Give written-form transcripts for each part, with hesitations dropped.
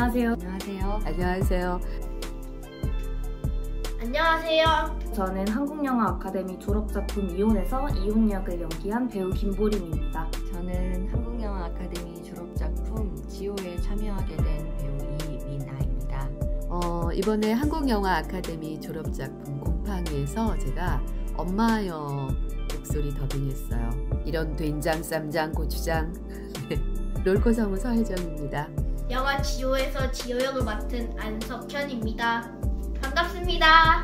안녕하세요. 안녕하세요. 안녕하세요. 안녕하세요. 저는 한국영화 아카데미 졸업작품 이혼에서 이혼 역을 연기한 배우 김보림입니다. 저는 한국영화 아카데미 졸업작품 지호에 참여하게 된 배우 이민아입니다. 이번에 한국영화 아카데미 졸업작품 곰팡이에서 제가 엄마여 목소리 더빙했어요. 이런 된장, 쌈장, 고추장. 롤코 성우 서혜정입니다. 영화 지호에서 지호 역을 맡은 안석현입니다. 반갑습니다.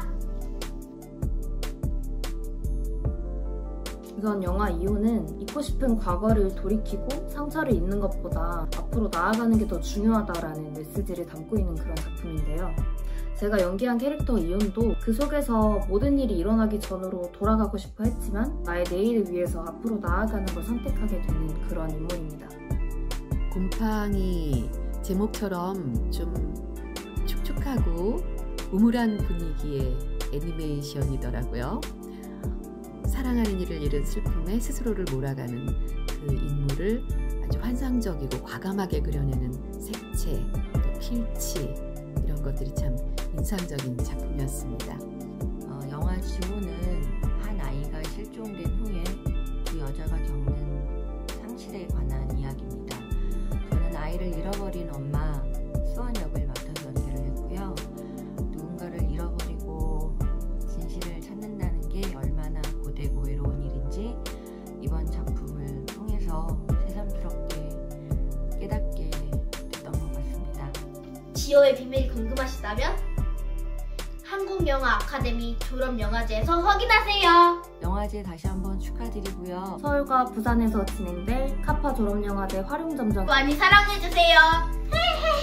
우선 영화 이혼은 잊고 싶은 과거를 돌이키고 상처를 잊는 것보다 앞으로 나아가는 게 더 중요하다라는 메시지를 담고 있는 그런 작품인데요. 제가 연기한 캐릭터 이혼도 그 속에서 모든 일이 일어나기 전으로 돌아가고 싶어 했지만 나의 내일을 위해서 앞으로 나아가는 걸 선택하게 되는 그런 인물입니다. 곰팡이 제목처럼 좀 촉촉하고 우물한 분위기의 애니메이션이더라고요. 사랑하는 이를 잃은 슬픔에 스스로를 몰아가는 그 인물을 아주 환상적이고 과감하게 그려내는 색채, 또 필치 이런 것들이 참 인상적인 작품이었습니다. 영화 지호는 한 아이가 실종된 후에 그 여자가 겪는 상실에 관한 이야기입니다. 저는 아이를 잃어버린 엄마 수원 역을 맡아서 연기를 했고요. 누군가를 잃어버리고 진실을 찾는다는 게 얼마나 고되고 외로운 일인지 이번 작품을 통해서 새삼스럽게 깨닫게 됐던 것 같습니다. 지호의 비밀이 궁금하시다면 한국영화 아카데미 졸업영화제에서 확인하세요. 영화제 다시 한번 축하드리고요. 서울과 부산에서 진행될 카파 졸업영화제 활용점정 많이 사랑해주세요.